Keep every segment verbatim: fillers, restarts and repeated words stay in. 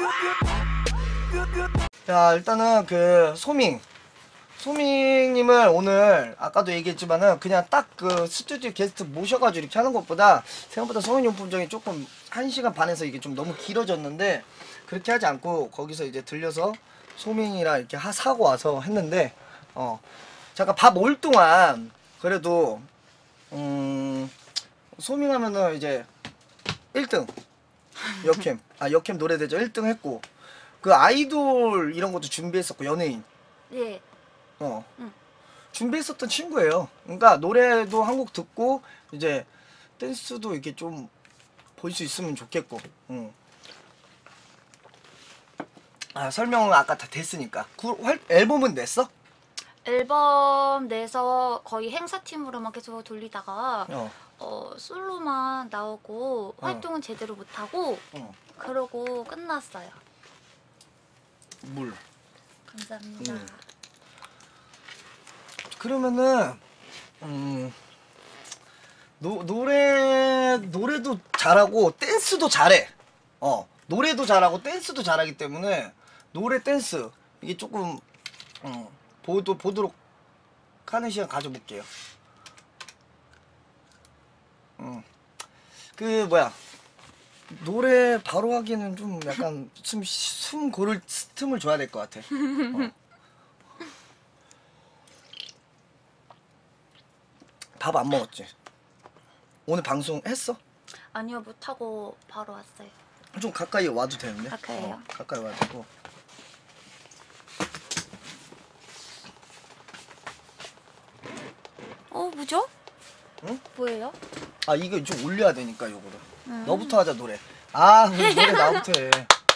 자, 일단은 그 소밍 소밍님을 오늘 아까도 얘기했지만은 그냥 딱 그 스튜디오 게스트 모셔가지고 이렇게 하는 것보다 생각보다 성인용품점이 조금 한 시간 반에서 이게 좀 너무 길어졌는데, 그렇게 하지 않고 거기서 이제 들려서 소밍이랑 이렇게 하, 사고 와서 했는데, 어 잠깐 밥 올 동안 그래도 음 소밍하면은 이제 일 등 역캠 아 역캠 노래대전 일 등 했고, 그 아이돌 이런 것도 준비했었고, 연예인 네. 어 응. 준비했었던 친구예요. 그러니까 노래도 한 곡 듣고 이제 댄스도 이렇게 좀 볼 수 있으면 좋겠고. 응. 아, 설명은 아까 다 됐으니까. 그 활, 앨범은 냈어? 앨범 내서 거의 행사팀으로만 계속 돌리다가 어. 어, 솔로만 나오고 어. 활동은 제대로 못하고 어. 그러고 끝났어요. 물. 감사합니다. 음. 그러면은 음 노, 노래 노래도 잘하고 댄스도 잘해. 어 노래도 잘하고 댄스도 잘하기 때문에 노래 댄스 이게 조금 음, 보도 보도록 하는 시간 가져볼게요. 음. 그 뭐야, 노래 바로 하기에는 좀 약간 숨, 숨 고를 틈을 줘야 될 것 같아. 어. 밥 안 먹었지? 오늘 방송 했어? 아니요, 못하고 바로 왔어요. 좀 가까이 와도 되는데? 가까이요? 어, 가까이 와도. 어, 뭐죠? 응? 뭐예요? 아, 이거 좀 올려야 되니까 요거를. 음. 너부터 하자, 노래. 아, 우리 노래 나부터 해.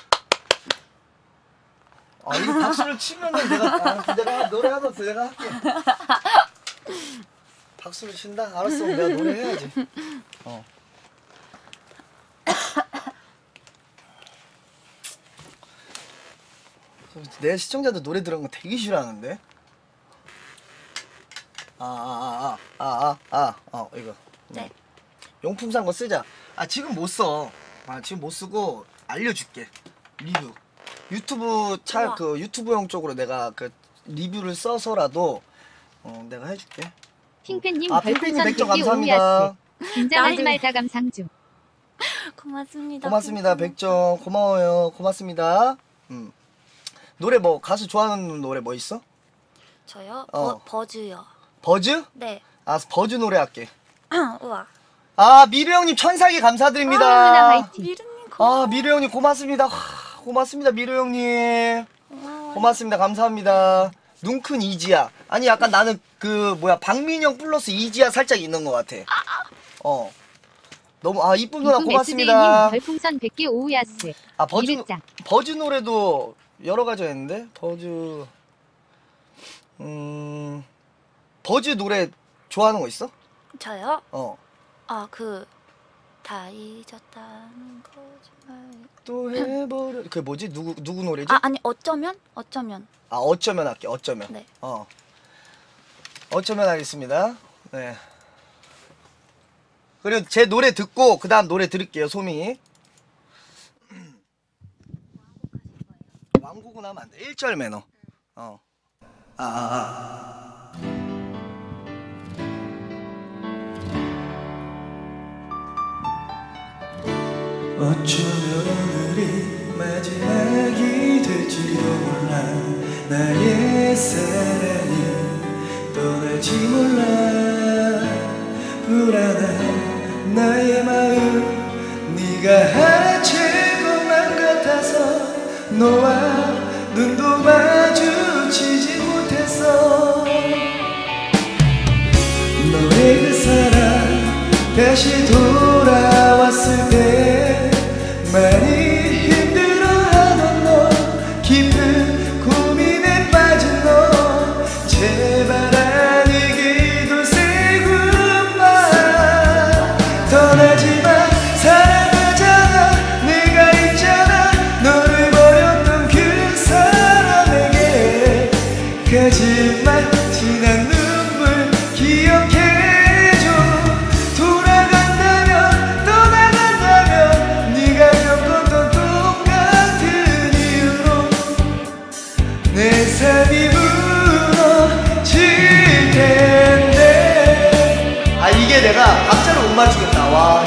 아, 이거 박수를 치면은 내가, 아, 내가 노래 하면서 내가 할게. 박수를 친다? 알았어, 내가 노래 해야지. 어. 내 시청자들 노래 들은 거 되게 싫어하는데? 아, 아, 아, 아, 아, 아, 어, 이거. 네. 용품 산 거 쓰자. 아, 지금 못 써. 아, 지금 못 쓰고 알려줄게. 리뷰. 유튜브 차, 우와. 그 유튜브용 쪽으로 내가 그 리뷰를 써서라도 어, 내가 해줄게. 핑크님 아, 핑크님 별풍선 백 점 백 개 감사합니다. 오야스. 긴장하지 나도- 말자 감상중. 고맙습니다. 고맙습니다. 백 점 고마워요. 고맙습니다. 음. 노래 뭐 가수 좋아하는 노래 뭐 있어? 저요? 어. 버, 버즈요. 버즈? 네. 아, 버즈 노래 할게. 우와. 아, 미르 형님 천사기 감사드립니다. 하은아 화이팅. 미르님 고마워. 아, 미르 형님 고맙습니다. 하, 고맙습니다, 미르 형님. 고마워요. 고맙습니다. 감사합니다. 눈큰 이지야. 아니, 약간 나는 그 뭐야, 박민영 플러스 이지야 살짝 있는 것 같아. 어. 너무 아, 이쁜 누나 이금 고맙습니다. 에스제이님 별풍선 백 개 오야스. 아, 버즈 이백장. 버즈 노래도 여러 가지 했는데 버즈 음 버즈 노래 좋아하는 거 있어? 저요? 어. 아, 그 다 잊었다는 거짓말. 또 해버려. 그게 뭐지? 누구 누구 노래지? 아, 아니, 어쩌면? 어쩌면. 아, 어쩌면 할게. 어쩌면. 네. 어. 어쩌면 하겠습니다. 네. 그리고 제 노래 듣고 그 다음 노래 들을게요, 소미. 왕곡은 하면 안 돼. 일 절 매너. 어. 아, 아, 아. 어쩌면 오늘이 마지막이 될지도 몰라. 나의 사랑이 떠날지 몰라. 불안한 나의 마음 네가 하나칠 것만 같아서 너와 눈도 마주치지 못했어. 너의 그 사랑 다시 돌아왔을 때 많이 힘들어하던 너, 깊은 고민에 빠진 너, 제발 아니기도 say goodbye. 떠나지마 사랑하잖아. 내가 있잖아. 너를 버렸던 그 사람에게 가지마. 지난 눈물 기억해줘. 돌아간다면 떠나간다면 네가 겪었던 맞추겠다. 와.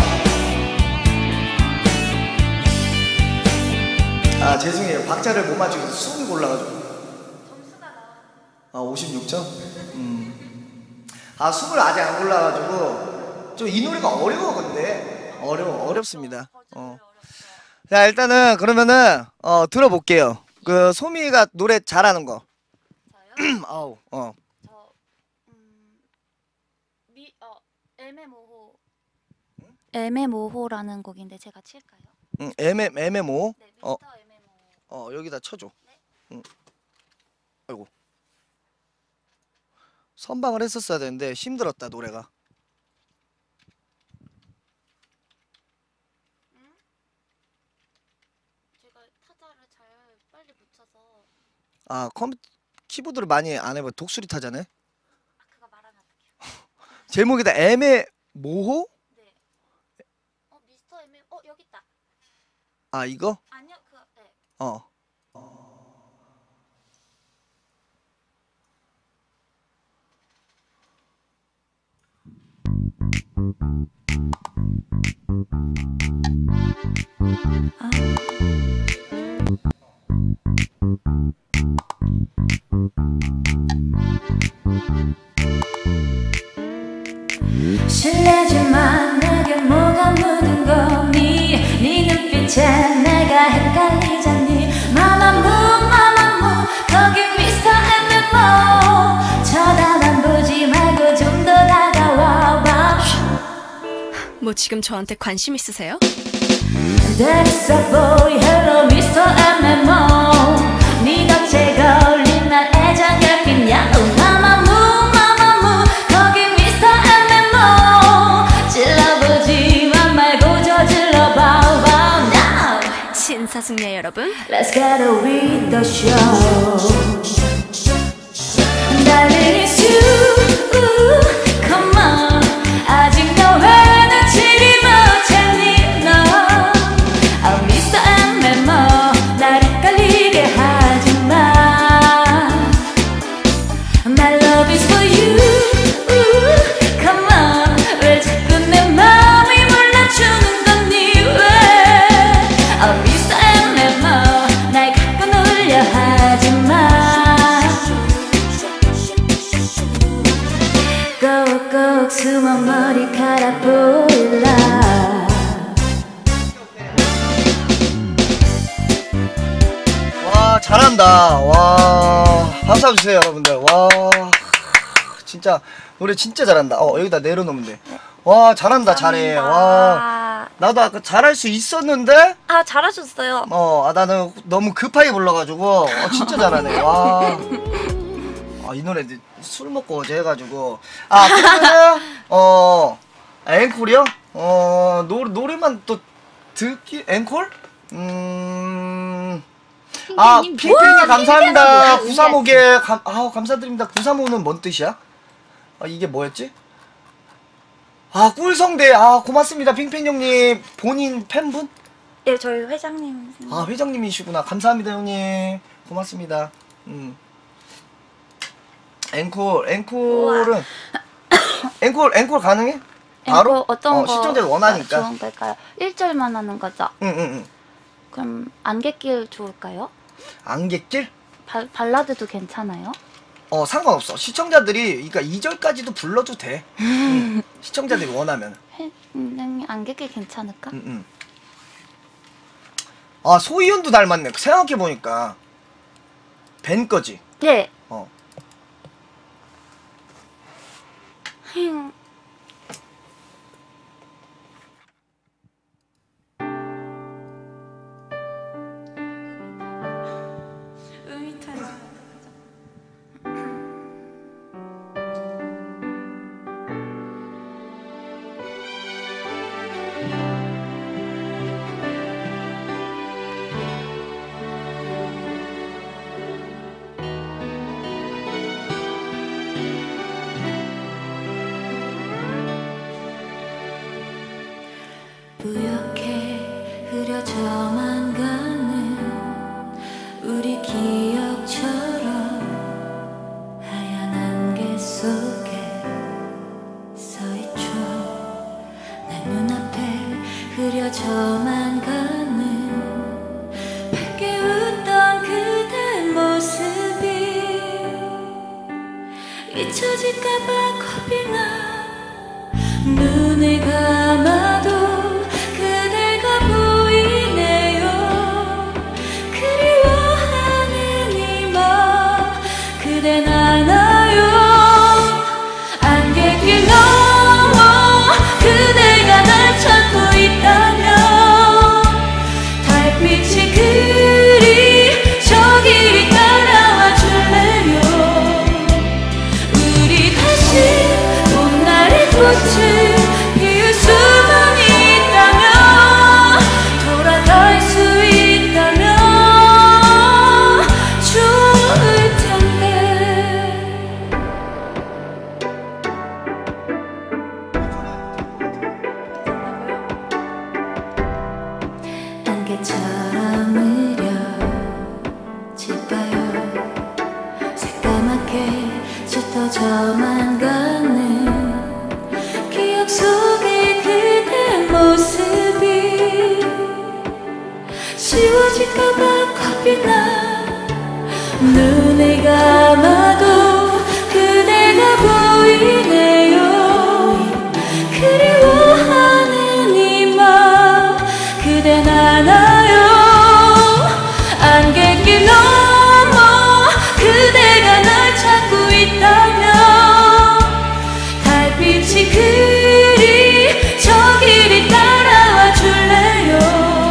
아 죄송해요. 박자를 못 맞추겠어. 숨이 골라가지고. 점수가 나와. 아 오십육 점? 음. 아 숨을 아직 안 골라가지고 좀 이 노래가 어려워 근데 어려워 어렵습니다. 어. 자 일단은 그러면은 어 들어볼게요. 그 소미가 노래 잘하는 거. 저요? 아우 어. 저 음, 미, 어, 애매모호. 애매모호라는 곡인데 제가 칠까요? 응 애매 애매모. 네, 어. 미스터 애매모호. 어 여기다 쳐줘. 네. 응. 아이고. 선방을 했었어야 되는데 힘들었다 노래가. 제가 타자를 잘 빨리 붙여서 아 컴 키보드를 많이 안 해봐. 독수리 타자네. 아 그거 말하면 어떡해요? 제목이다 애매모호? 네. 어 미스터 애매 어 여기 있다. 아 이거? 아니요 그 네. 어. 실례지만 내게 뭐가 묻은 거니 네 눈빛에 내가 헷갈리잖니 마마무 마마무 거기 미스터 엠엠오 쳐다만 보지 말고 좀 더 다가와 봐. 뭐 지금 저한테 관심 있으세요? That is a boy hello 미스터 엠엠오 네 덫에 걸린 날 애정 결핍냐 마마무 마마무 거기 미스터 엠엠오 찔러보지만 말고 저질러봐 now 신사숙녀 여러분, Let's get with the show Darling it's you Come on 아직 너와 놓치지 못했니 너 Oh 미스터 엠엠오 날 헷갈리게 하지마 My love is for you Come on 왜 자꾸 내 맘이 몰라주는 거니 왜 Oh 미스터 엠엠오 날 갖고 놀려 하지마 꼭꼭 숨어 머리카락 보일라 와 잘한다. 와 박수 한번 주세요 여러분들. 와 진짜 노래 진짜 잘한다. 어 여기다 내려놓으면 돼. 와 잘한다 잘해. 와 나도 아까 잘할 수 있었는데 아 잘하셨어요. 어 아, 나는 너무 급하게 불러가지고 어, 진짜 잘하네. 와. 아, 이 노래 술 먹고 어제 해가지고 아 그러면은 어 앵콜이요? 어 노, 노래만 또 듣기 앵콜? 음. 아, 핑크님 핑크님 감사합니다. 핑크님 구삼오개 감, 아, 감사드립니다. 구삼오는 뭔 뜻이야? 아, 이게 뭐였지? 아, 꿀성대. 아, 고맙습니다. 핑핑 형님. 본인 팬분? 예 저희 회장님 아, 회장님이시구나. 감사합니다, 형님. 고맙습니다. 음. 앵콜, 앵콜은 앵콜, 앵콜 가능해? 바로? 앵콜 어떤 어, 거 시청자가 원하니까. 좋은 걸까요? 일 절만 하는 거죠? 응, 응, 응. 그럼 안개길 좋을까요? 안갯길? 발, 발라드도 괜찮아요? 어, 상관없어. 시청자들이, 그러니까 이 절까지도 불러도 돼. 응. 시청자들이 원하면. 해, 음, 안개길 괜찮을까? 응, 응. 아, 소희연도 닮았네. 생각해보니까. 벤 거지? 네. 어. 힝. 잊혀질까봐 겁이 나 눈을 감아도 그대가 보이네요 그리워하는 이 맘 그댄 알아요 안개길 넘어 그대가 날 찾고 있다면 달빛이 그리 저 길이 따라와 줄래요 우리 다시 봄날의 꽃을 피울 수만 있다면 돌아갈 수 있다면 좋을 텐데 안개처럼 느려질까요 새까맣게 짙어져만 가는 기억 속의 그대 모습이 지워질까봐 겁이 나 눈을 감아도 그대가 보이네요 그리워하는 이 맘 그댄 알아요 안개길 넘어 그대가 날 찾고 있다면 달빛이 그리 저 길이 따라와 줄래요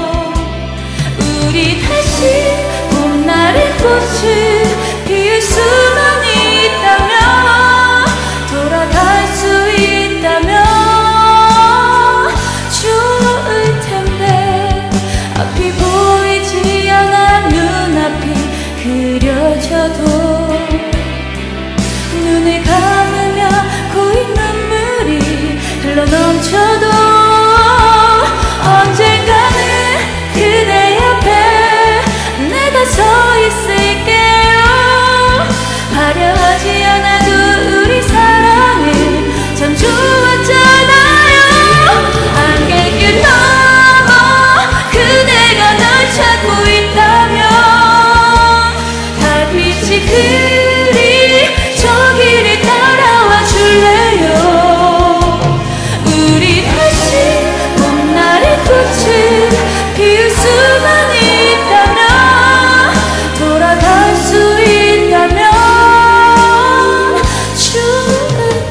우리 다시 봄날의 꽃을 피울 수만 있다면 돌아갈 수 있다면 좋을 텐데 앞이 보이지 않아 눈앞이 그려져도 눈을 감으며 고인 눈물이 흘러넘쳐도 언젠가는 그대 옆에 내가 서 있을게요 화려하지 않아도 우리 사랑은 참 좋았잖아요 안개길 넘어 그대가 날 찾고 있다면 달빛이 그리 저 길을 따라와 줄래요 우리 다시 봄날의 꽃을 피울 수만 있다면 돌아갈 수 있다면 좋을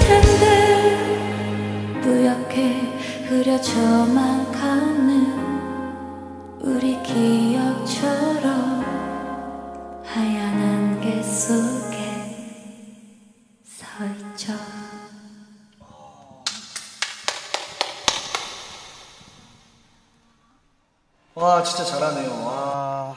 텐데 뿌옇게 흐려져만 가는 우리 기억처럼 하얀 안개 속에 서 있죠 와 진짜 잘하네요. 와.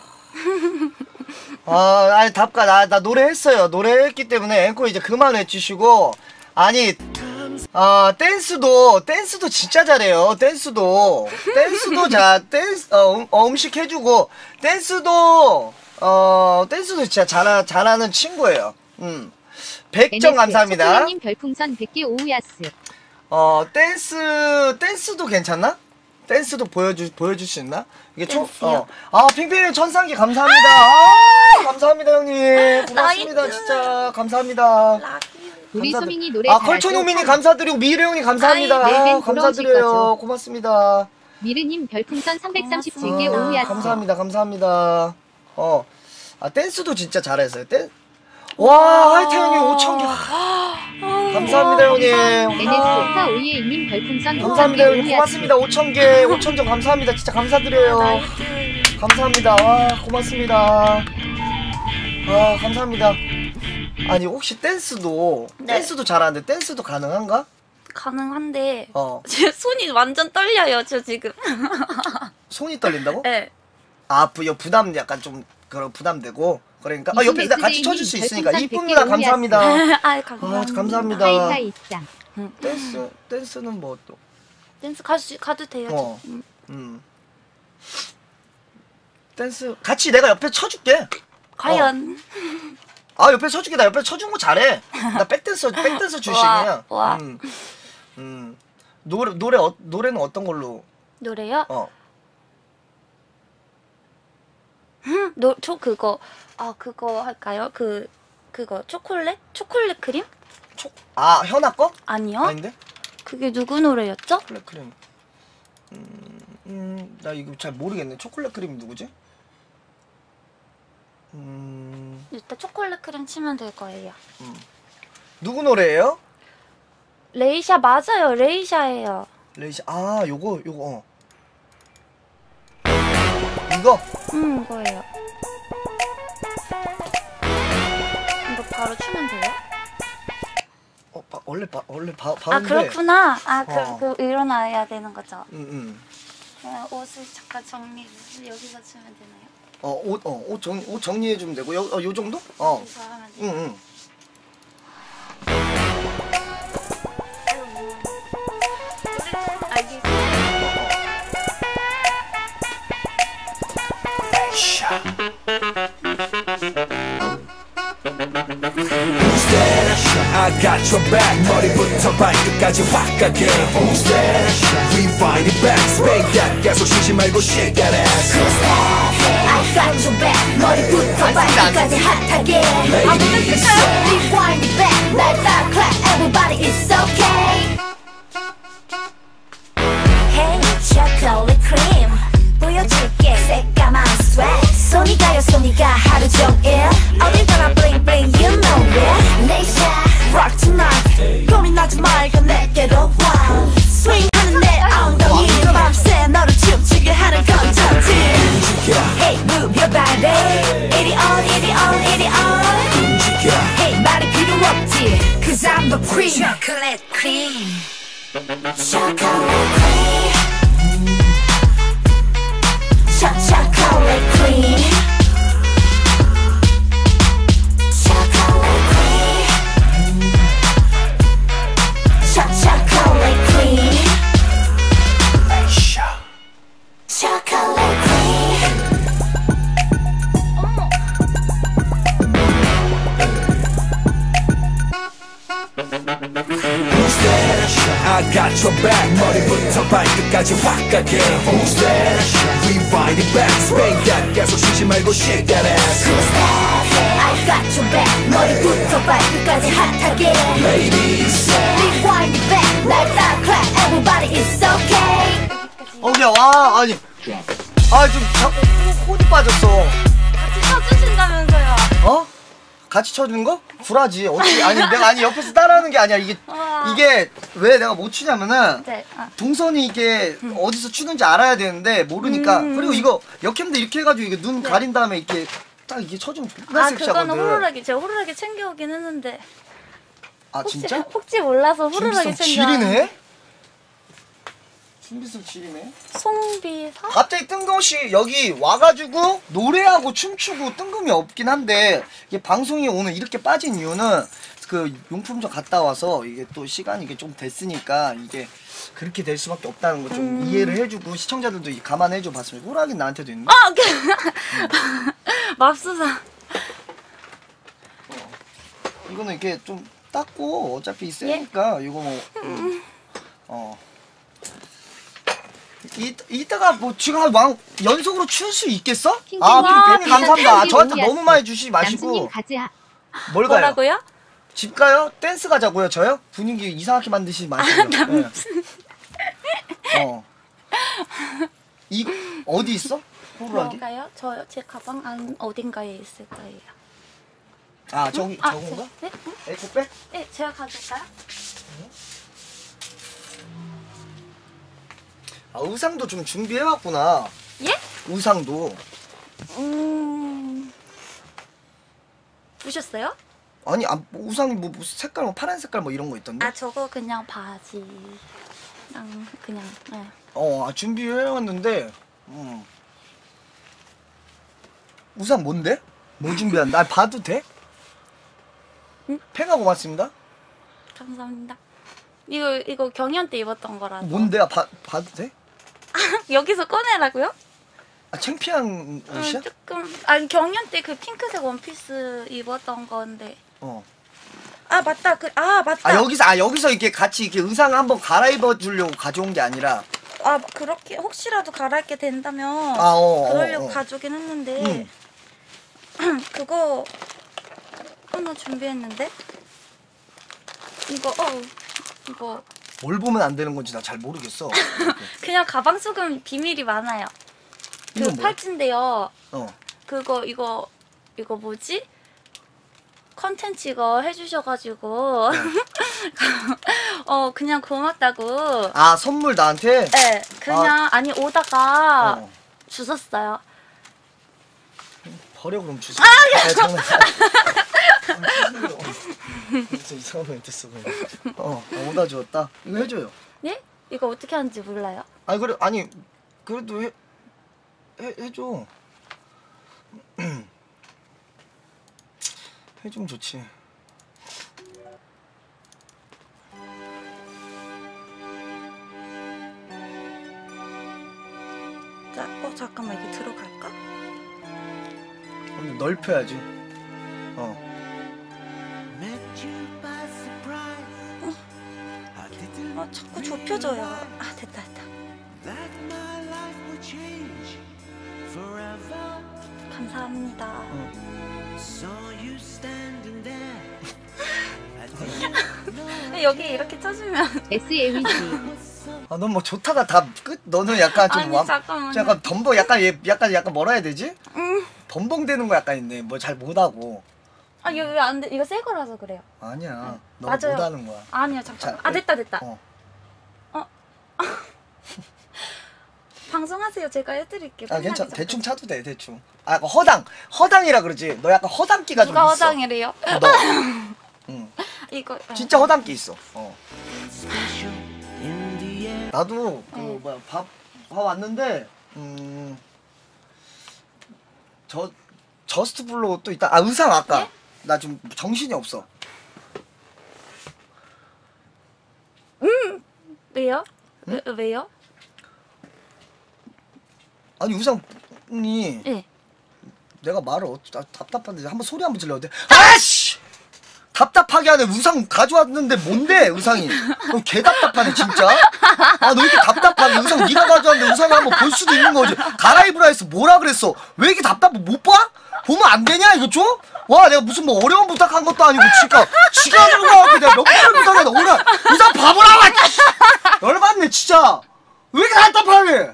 아, 아니 답가 나, 나 노래했어요. 노래했기 때문에 앵콜 이제 그만 해주시고 아니 아 댄스도 댄스도 진짜 잘해요. 댄스도 댄스도 자 댄스 어, 음, 어, 음식 해주고 댄스도 어 댄스도 진짜 잘하, 잘하는 친구예요. 음 백 점 감사합니다. 님 별풍선 백 개 오우야스. 어 댄스 댄스도 괜찮나? 댄스도 보여주 보여줄 수 있나? 이게 총 어. 아 핑핑님 천상기 감사합니다. 아, 감사합니다 형님. 고맙습니다 진짜 감사합니다. 우리 감사드- 소민이 노래 아 잘하죠? 컬촌우민이 감사드리고 미래 형님 감사합니다. 아이, 내일은 아, 감사드려요. 돌아오실 고맙습니다. 미르님 별풍선 삼백삼십칠 개 아, 오우야스. 감사합니다 감사합니다. 어. 아 댄스도 진짜 잘했어요. 댄. 와 하이태 형님 오천 개. 감사합니다 형님. 엔에스오카 오이에이님 별풍선 감사합니다 오천 개 형님 오우야스. 고맙습니다. 오천 개 오천 점 감사합니다. 진짜 감사드려요. 감사합니다. 와 고맙습니다. 아 감사합니다. 아니 혹시 댄스도 네. 댄스도 잘하는데 댄스도 가능한가? 가능한데 어 제 손이 완전 떨려요. 저 지금. 손이 떨린다고? 네. 아 부, 여 부담 약간 좀 그런 부담되고 그러니까 아 옆에서 나 같이 쳐줄 수 있으니까 이쁩니다. 감사합니다. 아 아 감사합니다. 감사합니다. 하이하이 짱. 댄스 댄스는 뭐 또? 댄스 가수 가도 돼요. 어. 음. 음. 댄스 같이 내가 옆에 쳐줄게. 과연. 아 옆에 쳐줄게. 나 옆에 쳐준 거 잘해. 나 백댄서 백댄서 출신이야. 와, 와. 음. 음. 노래 노래 어, 노래는 어떤 걸로? 노래요? 어. 노, 저 그거 아 그거 할까요? 그 그거 초콜릿? 초콜릿 크림? 초, 아 현아 거? 아니요. 아닌데? 그게 누구 노래였죠? 초콜릿 크림. 음, 음, 나 이거 잘 모르겠네. 초콜릿 크림 누구지? 음, 일단 초콜릿 크림 치면 될 거예요. 음. 누구 노래예요? 레이샤 맞아요. 레이샤예요. 레이시. 아, 요거 요거. 어. 이거. 음, 이거예요. 이거 바로 추면 돼요? 어, 바, 원래 바, 원래 바, 아, 바운데. 그렇구나. 아, 그, 어. 그 일어나야 되는 거죠. 응, 응. 어, 옷을 잠깐 정리. 여기서 추면 되나요? 어, 옷, 어, 옷 정, 옷 정리해 주면 되고. 요, 어, 요 정도? 어. 여기서 하면 돼요. 응, 응. 알겠어요. I got your back 머리부터 발끝까지 확 가게 Who's that? Rewind it back Spank that 계속 쉬지 말고 shake that ass Who's that? I got your back 머리부터 발끝까지 핫하게 Ladies Rewind it back 날 따라 clap everybody it's okay Hey chocolate cream 보여줄게 새까만 swag 손이 가요 손이 가 하루 종일 어딜 가나 bling bling you know it Leisha rock tonight 고민하지 말고 내게로 와 swing 하는 내 엉덩이 밤새 너를 춤추게 하는 컨텐츠 Hey move your body 이리 on 이리 on 이리 on Hey 말이 필요 없지 Cause I'm the queen Chocolate cream Chocolate cream Cho chocolate cream Chocolate cream Cho chocolate cream Chocolate cream Who's that? I got your back 머리부터 발끝까지 확 가게 Who's that? Rewind it back Spank that 계속 쉬지 말고 shake that ass Who's that? I got your back 머리부터 발끝까지 핫하게 Ladies Rewind it back 날 따라 clap everybody it's okay 어, 야, 와, 아니. 아, 좀 자꾸 혼이 빠졌어. 같이 쳐주신다면서요. 어? 같이 쳐주는 거? 불하지. 어떻게, 아니, 내가, 아니, 옆에서 따라하는 게 아니야. 이게, 우와. 이게, 왜 내가 못 추냐면은, 네. 아. 동선이 이게 어디서 추는지 알아야 되는데, 모르니까. 음. 그리고 이거, 역캠도 이렇게 해가지고, 이게 눈 네. 가린 다음에 이렇게, 딱 이게 쳐주면 존나 아, 그거는 섹시하거든. 호루라기. 제가 호루라기 챙겨오긴 했는데. 아, 혹시, 진짜? 혹시 몰라서 호루라기 준비성 챙겨. 지리네? 준비성 지리네? 송비사? 갑자기 뜬금없이 여기 와가지고 노래하고 춤추고 뜬금이 없긴 한데 이게 방송이 오늘 이렇게 빠진 이유는 그 용품점 갔다 와서 이게 또 시간이 이게 좀 됐으니까 이게 그렇게 될 수밖에 없다는 거 좀 음. 이해를 해주고 시청자들도 이 감안해줘 봤습니다. 호락이 나한테도 있네. 아, 오케이. 맙소사. 이거는 이렇게 좀 닦고 어차피 있으니까 이거 뭐 음. 어. 이, 이따가 뭐 지금 한 왕 연속으로 출 수 있겠어? 아 와, 핑핑님 감사합니다. 아, 저한테 핑핑님 너무 많이 주시지 남순님 마시고 가즈하 뭘 가요? 뭐라고요? 집 가요? 댄스 가자고요 저요? 분위기 이상하게 만드시지 마시고요. 네. 어. 이거 어디 있어? 호루라기? 뭔가요? 저 제 가방 안 어딘가에 있을 거예요. 아 저기 아, 저건가? 제, 네? 응? 에코백? 네, 제가 가져올까요? 아 의상도 좀 준비해왔구나. 예? 의상도. 음. 보셨어요? 아니 아, 뭐 의상이 뭐 무슨 색깔 뭐 파란 색깔 뭐 이런 거 있던데? 아, 저거 그냥 바지랑 그냥. 네. 어 아, 준비해왔는데. 음. 우산 뭔데? 뭐 준비한다? 아, 봐도 돼? 응? 팽아 고맙습니다. 감사합니다. 이거 이거 경연 때 입었던 거라서. 뭔데? 아, 봐, 봐도 돼? 여기서 꺼내라고요? 아 창피한 옷이야? 음, 조금 아니 경연 때 그 핑크색 원피스 입었던 건데. 어. 아 맞다 그 아 맞다. 아 여기서 아 여기서 이렇게 같이 이렇게 의상 한번 갈아입어 주려고 가져온 게 아니라. 아 그렇게 혹시라도 갈아입게 된다면 아, 어, 그러려고 어, 어. 가져오긴 했는데 그거 하나 준비했는데 이거 어 이거 뭘 보면 안 되는 건지 나 잘 모르겠어. 그냥 가방 속은 비밀이 많아요. 그 이건 뭐야? 팔찌인데요. 어. 그거 이거 이거 뭐지? 컨텐츠 이거 해주셔가지고 어 그냥 고맙다고. 아 선물 나한테? 네, 그냥 아, 니 오다가 어. 주셨어요. 버려 그럼 주세요. 아, 장난. 진짜 이상한 멘트 쓰고. 어, 오다 주었다. 이거 해줘요. 네? 이거 어떻게 하는지 몰라요. 아니 그래 아니 그래도 해, 해 해줘. 해주면 좋지. 자, 어 잠깐만 이게 들어갈까? 근데 넓혀야지. 어. 어 자꾸 좁혀져요. 아 됐다 됐다. 감사합니다. 여기 이렇게 쳐주면 에스에위지. 아, 넌 뭐 좋다가 다 끝? 너는 약간 좀 아니, 와, 잠깐만요. 약간 덤벙 약간 얘 약간 약간 뭐라 해야 되지? 음. 덤벙대는 거 약간 있네. 뭐 잘 못하고. 아 이거 왜 안 돼? 이거 새 거라서 그래요. 아니야. 너 맞아요. 못하는 거야. 아니요 잠깐. 자, 아 됐다 됐다. 어. 방송하세요. 제가 해드릴게요. 아 괜찮아. 끝나기 대충 전까지. 차도 돼. 대충. 아 약간 허당. 허당이라 그러지. 너 약간 허당기가 좀 누가 있어. 화장이래요? 어, 너. 응. 이거 진짜 허당기 있어. 어. 나도 그 네. 뭐야 밥 밥 왔는데 음. 저 저스트 블루 또 있다. 아 의상 아까 네? 나 좀 정신이 없어. 왜요? 왜, 왜요? 아니 의상이 예. 내가 말을 어, 나 답답한데 한번 소리 한번 질러도 돼? 아씨! 답답하게 하네. 의상 가져왔는데 뭔데 의상이? 어, 개 답답하네 진짜. 아 너 이렇게 답답하게 의상 네가 가져왔는데 의상을 한번 볼 수도 있는 거지. 갈아입으라 했어. 뭐라 그랬어? 왜 이렇게 답답해? 못 봐? 보면 안 되냐 이거 좀? 와 내가 무슨 뭐 어려운 부탁한 것도 아니고 지가 지가 들고 와갖고 내가 몇 번을 부탁해도 오늘 의상 봐보라. 열받네 진짜. 왜 이렇게 답답하게?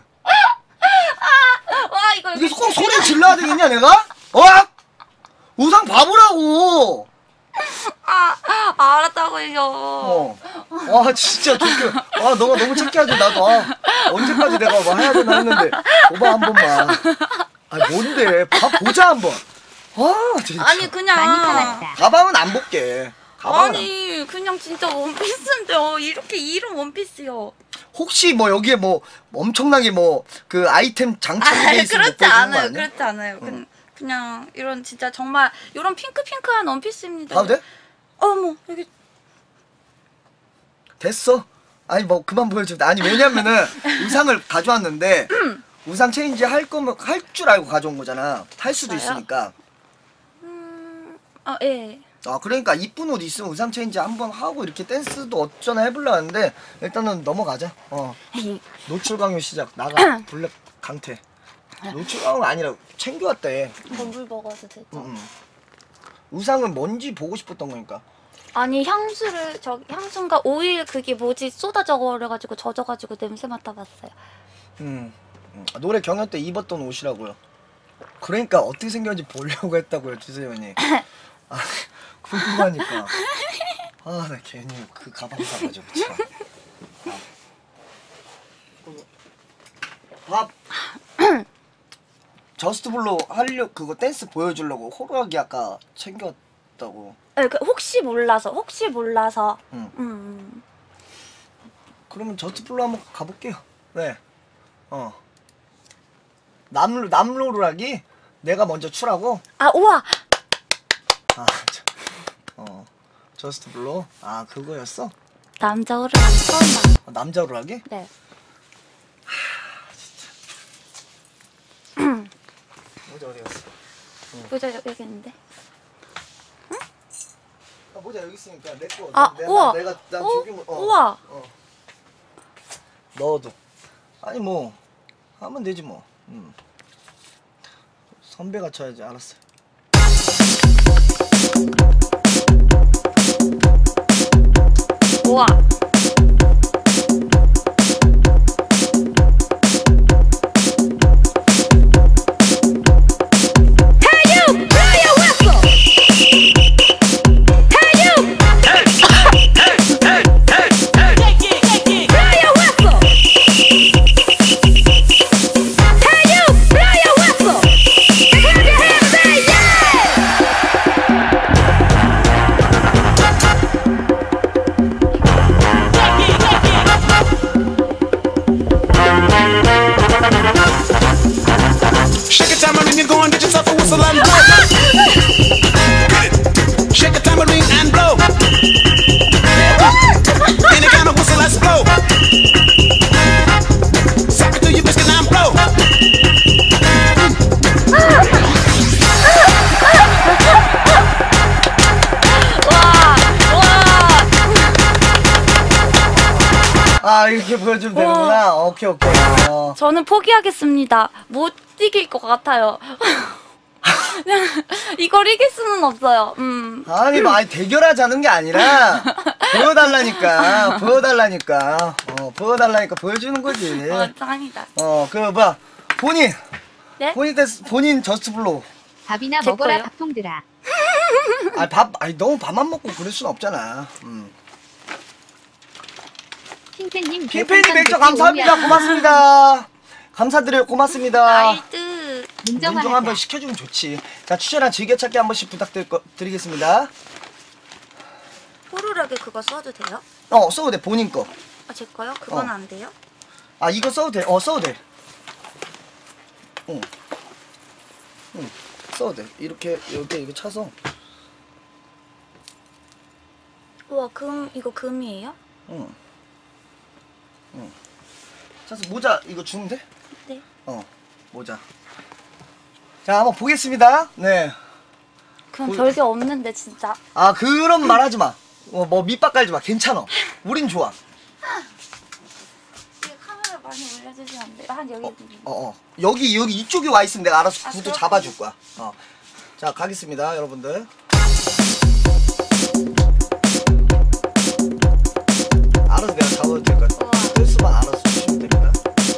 와 이거 이게 꼭 소리 질러야 되겠냐 내가? 어? 의상 봐보라고. 아, 아 알았다고요. 어. 와 진짜 좋게. 아 너가 너무 착해 하지 나도. 아, 언제까지 내가 뭐 해야 되나 했는데 오빠 한 번만. 아 뭔데? 봐 보자 한번. 아 진짜. 아니 그냥 많이 팔았다. 가방은 안 볼게. 가방은 아니 그냥 진짜 원피스인데요. 이렇게 이름 원피스요. 안... 혹시 뭐 여기에 뭐 엄청나게 뭐 그 아이템 장착이 돼 아니 있으면 못 그렇지 보여주는 거 않아요. 아니야? 그렇지 않아요. 그냥, 그냥 이런 진짜 정말 이런 핑크핑크한 원피스입니다. 봐도 돼? 어머 여기 됐어. 아니 뭐 그만 보여줘. 아니 왜냐면은 의상을 가져왔는데 의상 체인지 할 거면 할 줄 알고 가져온 거잖아. 할 수도 진짜요? 있으니까. 음, 어 예. 아 그러니까 이쁜 옷 있으면 의상 체인지 한번 하고 이렇게 댄스도 어쩌나 해보려 하는데 일단은 넘어가자. 어 노출 강요 시작. 나가 블랙 강태. 노출 강요 아니라 챙겨왔다 얘. 건물 먹어도 되죠. 응, 응. 의상은 뭔지 보고 싶었던 거니까. 아니 향수를 저 향수인가 오일 그게 뭐지 쏟아져 버려가지고 젖어가지고 냄새 맡아봤어요. 음, 음. 노래 경연 때 입었던 옷이라고요. 그러니까 어떻게 생겼는지 보려고 했다고요 주세연이. 아 궁금하니까. 아 나 괜히 그 가방 사가지고 참. 밥. 저스트 블루 하려 그거 댄스 보여주려고 호루라기 아까 챙겼다고. 네, 그 혹시 몰라서 혹시 몰라서. 응. 음. 그러면 저스트 블루 한번 가볼게요. 네. 어. 남 남로루라기 내가 먼저 추라고. 아 우와. 아, 저, 어, 저스트 블루. 아, 그거였어? 남자 오르락 처음 봐. 아, 남자 오르락이? 네. 모자 어디 갔어? 모자 여기 있는데. 아, 모자 여기 있으니까 내 거. 아 내가, 우와. 내가 난 어? 저기 뭐. 어, 우와. 어. 넣어도. 아니 뭐 하면 되지 뭐. 음. 선배가 쳐야지. 알았어. 우와. Shake a tamarind and go and get yourself a whistle and blow. Get it. Shake a tamarind and blow. Any kind of whistle, let's blow. Suck it to your biscuit and blow. 아 이렇게 보여주면 되는구나. 오케이 오케이. 어. 저는 포기하겠습니다. 못 이길 것 같아요. 이걸 이길 수는 없어요. 음. 아니 뭐 아니 대결하자는 게 아니라 보여달라니까 보여달라니까 어 보여달라니까 보여주는 거지. 어, 짱이다. 어 그 뭐야 본인 네? 본인 데스 본인 저스트블로. 밥이나 제 먹어라 거예요? 밥통들아. 아니 밥 아니 너무 밥만 먹고 그럴 순 없잖아. 음. 핑팬님 핑팬님 별풍선 백점 백 개 감사합니다. 오야. 고맙습니다. 감사드려요. 고맙습니다. 나이트. 문정 문정하자. 한번 시켜주면 좋지. 자 추천한 즐겨찾기 한 번씩 부탁드리겠습니다. 호루라기 그거 써도 돼요? 어 써도 돼 본인 거. 아, 제 거요? 그건 어. 안 돼요? 아 이거 써도 돼. 어 써도 돼. 응. 응. 써도 돼. 이렇게 여기 이거 차서. 우와, 금, 이거 금이에요? 응. 응. 차서 모자 이거 주면 돼? 네. 어 모자. 자 한번 보겠습니다. 네. 그럼 뭐- 별게 없는데, 진짜. 아 그런 말 하지 마. 어, 뭐 밑밥 깔지 마. 괜찮아. 우린 좋아. 이게 카메라 많이 올려주시면 안 돼요? 한 여기. 어, 어, 어. 여기 여기 이쪽에 와 있으면 내가 알아서 아, 구도 그렇구나. 잡아줄 거야. 어. 자 가겠습니다, 여러분들. 알아서 내가 잡아도 될 거야. 우와. 쓸수만 알아서 주시면 됩니다.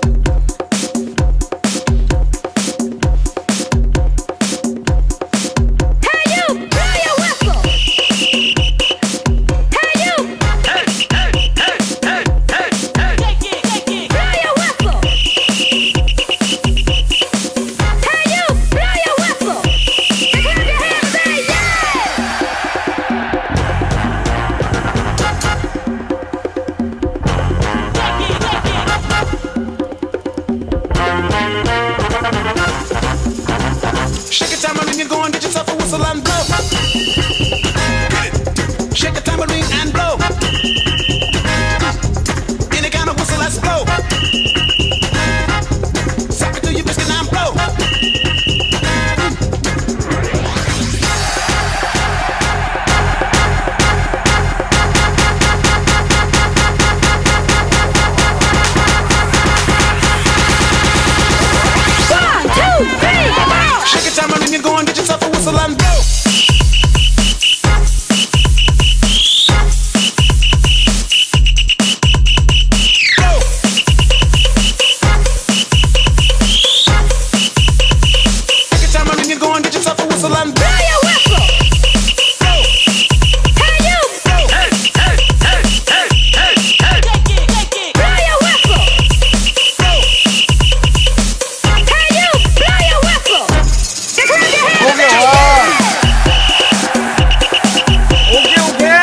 Shake a tamarind and go and get yourself a whistle and blow. Get it. Shake a tamarind and blow. Any kind of whistle, let's blow. Suck it to your biscuit and blow. Shake a tamarind and go and get yourself a whistle and blow. Blow. Shake a tamarind and go and get yourself a whistle and blow. 오케이 와. 오케이 오케이.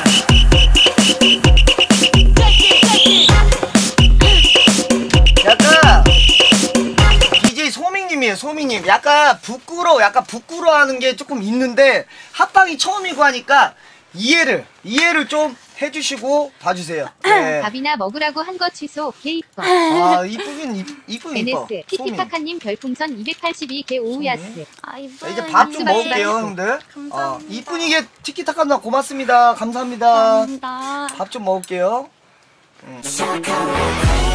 약간 디제이 소민님이에요. 소민님. 약간 부끄러워. 약간 부끄러워하는 게 조금 있는데 합방이 처음이고 하니까 이해를 이해를 좀 해주시고 봐주세요. 네. 밥이나 먹으라고 한 거 취소. 개 이뻐. 아 이쁘긴 이- 이쁘긴 이뻐. 에ヌ에스 소민. 티키타카님 별풍선 이백팔십이 개 오우야스. 아, 자, 이분. 이제 밥 좀 박수, 먹을게요, 박수. 형들. 어, 감사합니다. 이쁜 이게 티키타카 누나 고맙습니다. 감사합니다. 감사합니다. 밥 좀 먹을게요. 착한